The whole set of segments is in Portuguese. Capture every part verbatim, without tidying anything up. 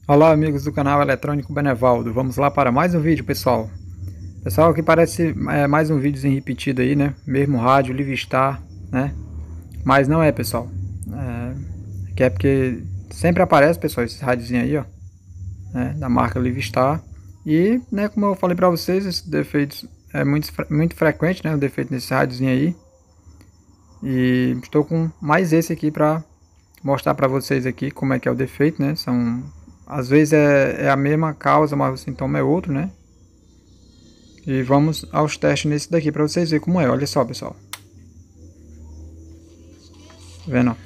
Olá amigos do canal Eletrônico Benevaldo, vamos lá para mais um vídeo pessoal. Pessoal, aqui parece é, mais um vídeo repetido aí, né? Mesmo rádio, Livistar, né? Mas não é pessoal, é, que é porque sempre aparece pessoal, esses rádiozinhos aí ó, né? Da marca Livistar. E né, como eu falei para vocês, esses defeitos é muito, muito frequente, né? O defeito nesse rádiozinho aí. E estou com mais esse aqui para mostrar para vocês aqui como é que é o defeito, né? São, às vezes é, é a mesma causa, mas o sintoma é outro, né? E vamos aos testes nesse daqui para vocês verem como é. Olha só, pessoal. Tá vendo?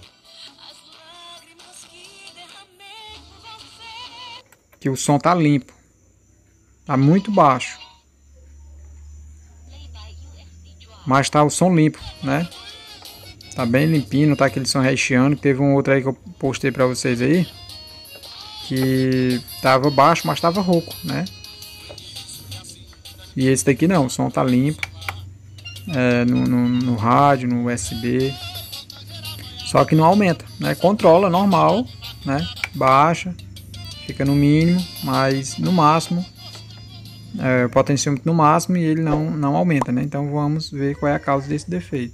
Que o som tá limpo. Tá muito baixo. Mas tá o som limpo, né? Tá bem limpinho, não tá aquele som recheando. Teve um outro aí que eu postei para vocês aí. Que tava baixo, mas tava rouco, né? E esse daqui não, o som tá limpo. É, no, no, no rádio, no U S B. Só que não aumenta, né? Controla normal, né? Baixa, fica no mínimo, mas no máximo, é, o potenciômetro no máximo e ele não, não aumenta, né? Então vamos ver qual é a causa desse defeito.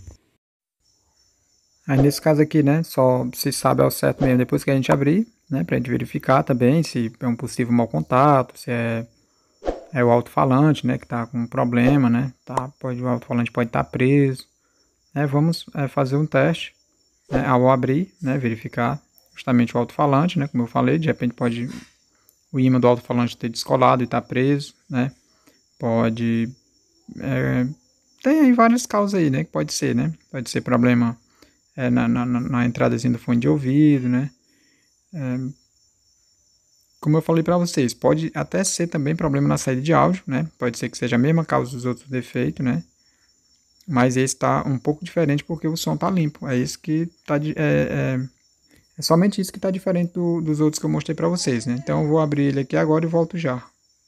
Aí nesse caso aqui, né? Só se sabe ao certo mesmo depois que a gente abrir, né? Pra gente verificar também se é um possível mau contato, se é, é o alto-falante, né? Que tá com problema, né? Tá, pode, o alto-falante pode estar preso. É, vamos é, fazer um teste. Né, ao abrir, né, verificar justamente o alto-falante, né, como eu falei, de repente pode o ímã do alto-falante ter descolado e estar tá preso, né, pode, é, tem aí várias causas aí, né, que pode ser, né, pode ser problema é, na, na, na entradazinha do fone de ouvido, né, é, como eu falei para vocês, pode até ser também problema na saída de áudio, né, pode ser que seja a mesma causa dos outros defeitos, né, mas esse está um pouco diferente porque o som está limpo, é isso que está é, é, É somente isso que está diferente do, dos outros que eu mostrei para vocês, né? Então eu vou abrir ele aqui agora e volto já.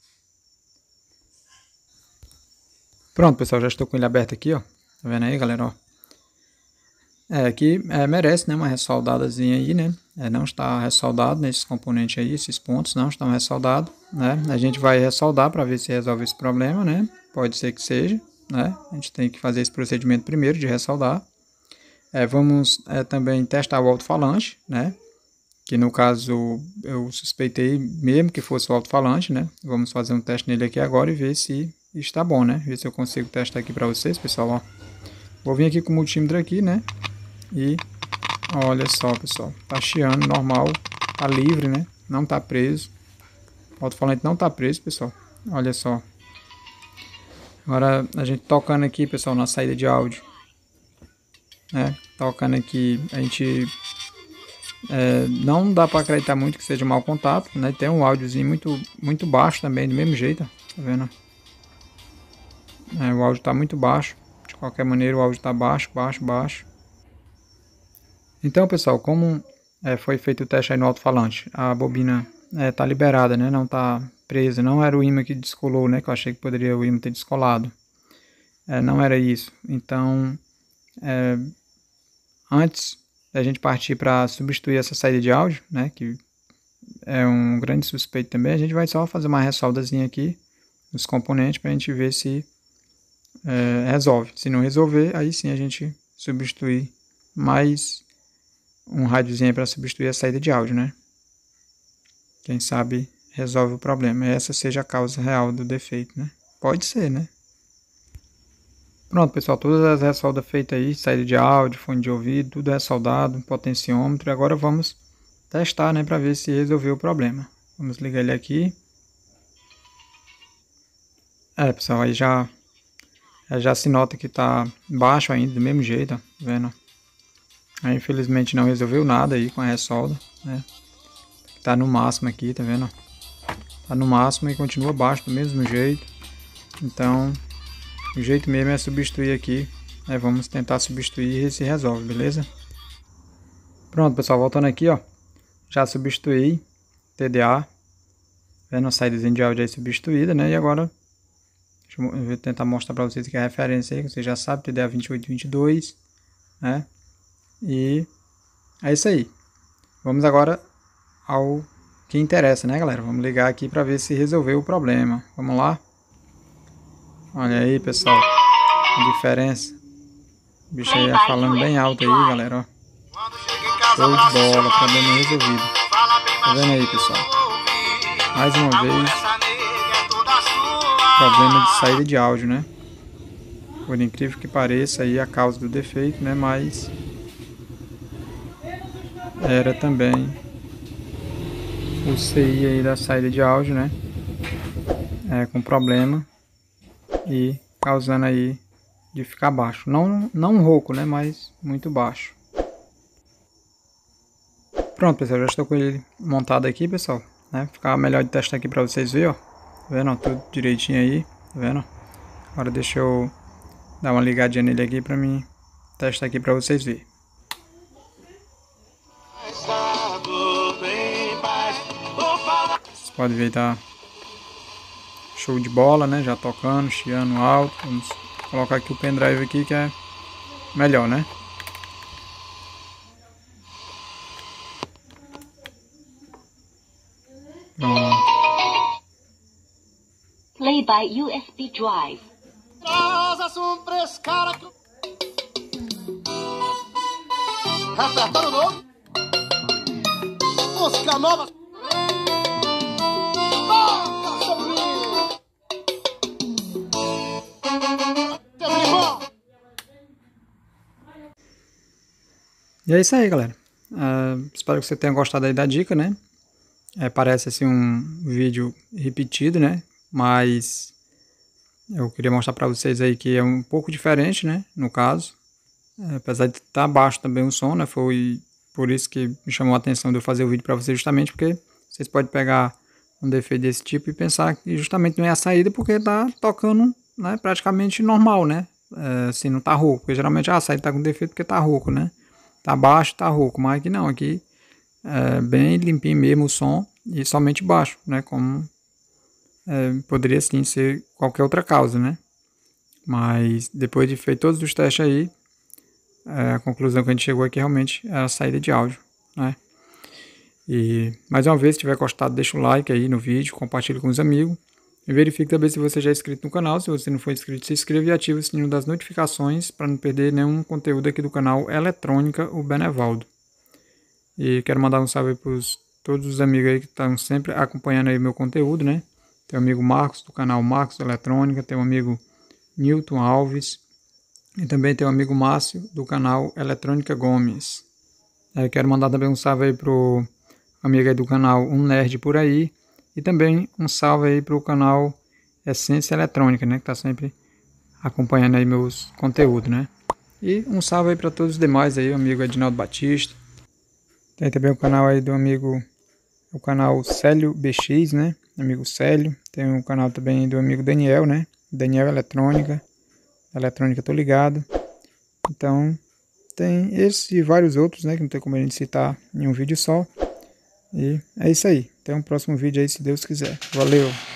Pronto, pessoal, já estou com ele aberto aqui, ó. Tá vendo aí, galera, ó. É, aqui é, merece, né, uma ressoldadazinha aí, né? É, não está ressoldado nesses componentes aí, esses pontos não estão ressoldados, né? A gente vai ressoldar para ver se resolve esse problema, né? Pode ser que seja, né? A gente tem que fazer esse procedimento primeiro de ressoldar. É, vamos é, também testar o alto-falante, né? Que no caso eu suspeitei mesmo que fosse o alto-falante, né? Vamos fazer um teste nele aqui agora e ver se está bom, né? Ver se eu consigo testar aqui para vocês, pessoal, ó. Vou vir aqui com o multímetro aqui, né? E olha só, pessoal, tá chiando normal, tá livre, né? Não tá preso. O alto-falante não tá preso, pessoal. Olha só. Agora a gente tocando aqui, pessoal, na saída de áudio, né? Tocando aqui, a gente É, não dá para acreditar muito que seja mau contato, né? Tem um áudiozinho muito, muito baixo também, do mesmo jeito, tá vendo? É, o áudio está muito baixo, de qualquer maneira o áudio está baixo, baixo, baixo. Então, pessoal, como é, foi feito o teste aí no alto-falante, a bobina está é, liberada, né? Não está presa, não era o ímã que descolou, né? Que eu achei que poderia o ímã ter descolado. É, não era isso. Então, é, antes da gente partir para substituir essa saída de áudio, né? Que é um grande suspeito também, a gente vai só fazer uma ressoldazinha aqui nos componentes para a gente ver se é, resolve. Se não resolver, aí sim a gente substituir mais um rádiozinho para substituir a saída de áudio, né? Quem sabe resolve o problema. Essa seja a causa real do defeito, né? Pode ser, né? Pronto, pessoal, todas as ressoldas feitas aí, saída de áudio, fone de ouvido, tudo ressoldado, potenciômetro. E agora vamos testar, né, para ver se resolveu o problema. Vamos ligar ele aqui. É, pessoal, aí já já se nota que tá baixo ainda, do mesmo jeito, ó, tá vendo? Aí, infelizmente não resolveu nada aí com a ressolda, né? Tá no máximo aqui, tá vendo? Tá no máximo e continua baixo do mesmo jeito. Então, o jeito mesmo é substituir aqui. Né? Vamos tentar substituir e se resolve, beleza? Pronto, pessoal, voltando aqui, ó. Já substituí T D A. Vendo a saída de áudio aí substituída, né? E agora, deixa eu tentar mostrar para vocês aqui a referência aí, que vocês já sabem, T D A vinte e oito vinte e dois, né? E é isso aí. Vamos agora ao que interessa, né, galera? Vamos ligar aqui para ver se resolveu o problema. Vamos lá? Olha aí, pessoal, a diferença. O bicho aí é falando bem alto aí, galera, ó. Show de bola, problema resolvido. Tá vendo aí, pessoal? Mais uma vez, problema de saída de áudio, né? Por incrível que pareça aí a causa do defeito, né? Mas era também o C I aí da saída de áudio, né? É, com problema e causando aí de ficar baixo. Não, não rouco, né? Mas muito baixo. Pronto, pessoal, já estou com ele montado aqui, pessoal, né? Ficar melhor de testar aqui para vocês verem, ó. Tá vendo? Ó, tudo direitinho aí, tá vendo? Agora deixa eu dar uma ligadinha nele aqui para mim testar aqui para vocês verem. Vocês podem ver, tá show de bola, né? Já tocando, chiando alto. Vamos colocar aqui o pendrive aqui que é melhor, né? Pronto. Play by U S B drive. Repertório novo. Música nova. E é isso aí, galera. Uh, espero que você tenha gostado aí da dica, né? É, parece assim um vídeo repetido, né? Mas eu queria mostrar para vocês aí que é um pouco diferente, né? No caso, é, apesar de estar baixo também o som, né? Foi por isso que me chamou a atenção de eu fazer o vídeo para vocês, justamente porque vocês podem pegar um defeito desse tipo e pensar que justamente não é a saída porque tá tocando, né? Praticamente normal, né? É, assim, não tá rouco. Porque geralmente ah, a saída tá com defeito porque tá rouco, né? Tá baixo, tá rouco, mas aqui não, aqui é bem limpinho mesmo o som e somente baixo, né? Como é, poderia sim ser qualquer outra causa, né? Mas depois de feito todos os testes aí, é, a conclusão que a gente chegou aqui realmente é a saída de áudio, né? E mais uma vez, se tiver gostado, deixa o like aí no vídeo, compartilhe com os amigos. E verifique também se você já é inscrito no canal. Se você não for inscrito, se inscreva e ative o sininho das notificações para não perder nenhum conteúdo aqui do canal Eletrônica, o Benevaldo. E quero mandar um salve para todos os amigos aí que estão sempre acompanhando aí o meu conteúdo, né? Tem o amigo Marcos, do canal Marcos Eletrônica, tem o amigo Newton Alves e também tem o amigo Márcio, do canal Eletrônica Gomes. É, quero mandar também um salve aí pro amigo aí do canal Um Nerd Por Aí. E também um salve aí para o canal Essência Eletrônica, né? Que está sempre acompanhando aí meus conteúdos, né? E um salve aí para todos os demais aí, o amigo Edinaldo Batista. Tem também o canal aí do amigo, o canal Célio B X, né? Amigo Célio. Tem o canal também do amigo Daniel, né? Daniel Eletrônica. Eletrônica Tô Ligado. Então, tem esses e vários outros, né? Que não tem como a gente citar em um vídeo só. E é isso aí. Até um próximo vídeo aí, se Deus quiser. Valeu!